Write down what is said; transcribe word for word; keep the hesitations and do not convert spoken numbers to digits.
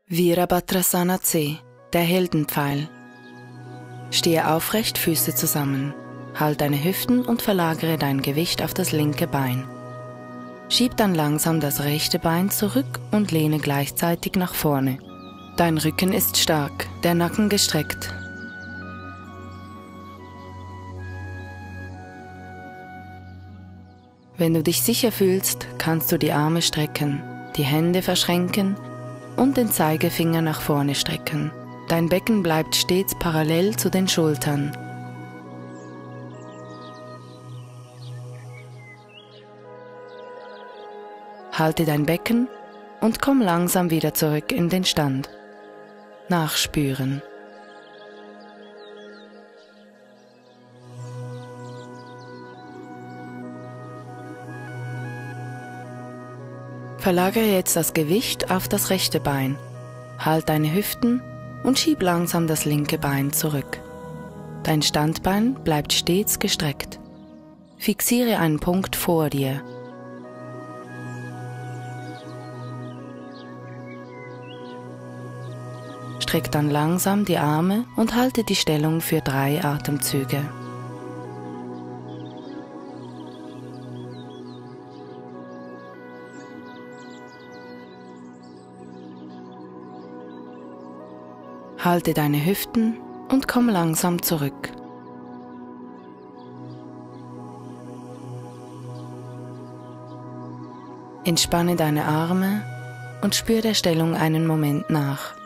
Virabhadrasana C, der Heldenpfeil. Stehe aufrecht, Füße zusammen. Halt deine Hüften und verlagere dein Gewicht auf das linke Bein. Schieb dann langsam das rechte Bein zurück und lehne gleichzeitig nach vorne. Dein Rücken ist stark, der Nacken gestreckt. Wenn du dich sicher fühlst, kannst du die Arme strecken, die Hände verschränken und den Zeigefinger nach vorne strecken. Dein Becken bleibt stets parallel zu den Schultern. Halte dein Becken und komm langsam wieder zurück in den Stand. Nachspüren. Verlagere jetzt das Gewicht auf das rechte Bein. Halt deine Hüften und schieb langsam das linke Bein zurück. Dein Standbein bleibt stets gestreckt. Fixiere einen Punkt vor dir. Streck dann langsam die Arme und halte die Stellung für drei Atemzüge. Halte deine Hüften und komm langsam zurück. Entspanne deine Arme und spür der Stellung einen Moment nach.